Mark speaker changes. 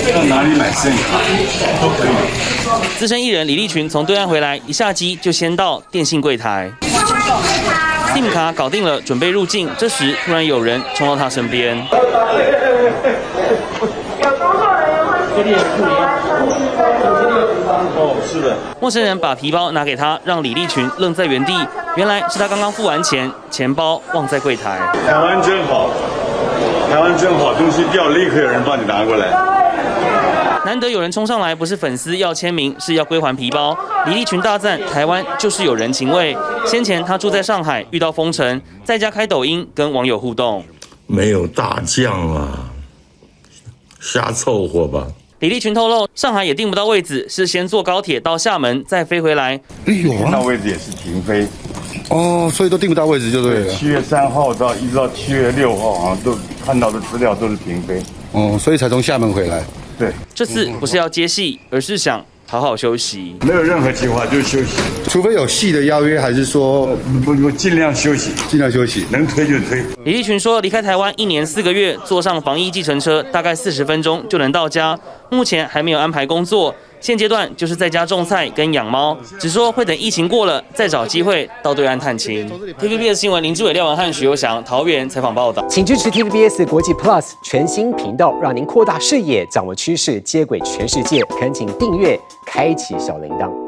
Speaker 1: 到哪里买信用卡都可以。
Speaker 2: 资深艺人李立群从对岸回来，一下机就先到电信柜台。SIM 卡搞定了，准备入境。这时突然有人冲到他身边。
Speaker 1: 哦，是的。
Speaker 2: 陌生人把皮包拿给他，让李立群愣在原地。原来是他刚刚付完钱，钱包忘在柜台。
Speaker 1: 台湾真好，台湾真好，东西掉立刻有人帮你拿过来。
Speaker 2: 难得有人冲上来，不是粉丝要签名，是要归还皮包。李立群大赞台湾就是有人情味。先前他住在上海，遇到封城，在家开抖音跟网友互动。
Speaker 3: 没有大将啊，瞎凑合吧。
Speaker 2: 李立群透露，上海也订不到位子，是先坐高铁到厦门，再飞回来。
Speaker 1: 有啊，那位置也是停飞。
Speaker 4: 哦，所以都订不到位置就对了。
Speaker 1: 7月3号一直到7月6号，好像都看到的资料都是停飞。
Speaker 4: 哦，所以才从厦门回来。
Speaker 1: 对，
Speaker 2: 这次不是要接戏，而是想好好休息。
Speaker 1: 没有任何计划，就是休息。
Speaker 4: 除非有戏的邀约，还是说
Speaker 1: 不尽量休息，
Speaker 4: 尽量休息，
Speaker 1: 能推就推。
Speaker 2: 李立群说，离开台湾1年4个月，坐上防疫计程车，大概40分钟就能到家。目前还没有安排工作，现阶段就是在家种菜跟养猫。只说会等疫情过了，再找机会到对岸探亲。TVBS 新闻林志伟、廖文汉、许攸翔桃园采访报道。
Speaker 5: 请支持 TVBS 国际 Plus 全新频道，让您扩大视野，掌握趋势，接轨全世界。恳请订阅，开启小铃铛。